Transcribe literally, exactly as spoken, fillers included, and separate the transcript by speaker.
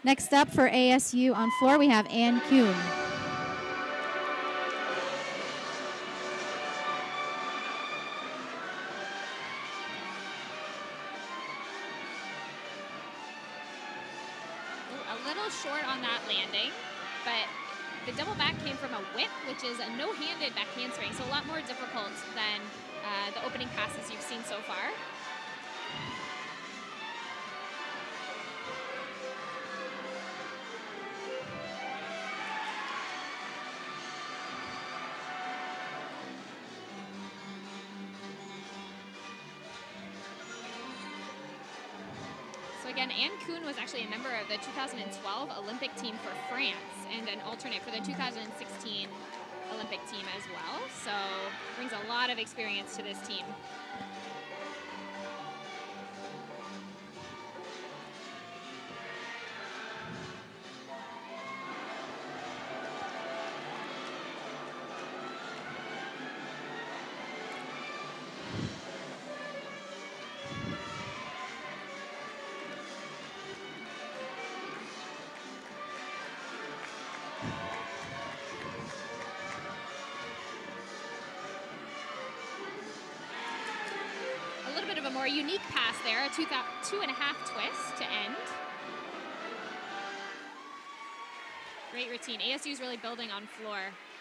Speaker 1: Next up for A S U on floor, we have Ann Kuhn.
Speaker 2: A little short on that landing, but the double back came from a whip, which is a no-handed back handspring, so a lot more difficult than uh, the opening passes you've seen so far. So again, Ann Kuhn was actually a member of the two thousand twelve Olympic team for France and an alternate for the two thousand sixteen Olympic team as well. So brings a lot of experience to this team. A little bit of a more unique pass there, a two, two and a half twist to end. Great routine. A S U is really building on floor.